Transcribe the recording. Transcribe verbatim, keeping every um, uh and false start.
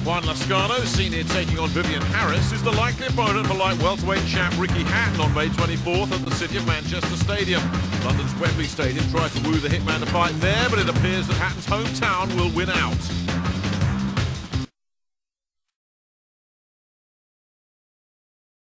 Juan Lazcano, seen here taking on Vivian Harris, is the likely opponent for light welterweight champ Ricky Hatton on May twenty-fourth at the City of Manchester Stadium. London's Wembley Stadium tried to woo the hitman to fight there, but it appears that Hatton's hometown will win out.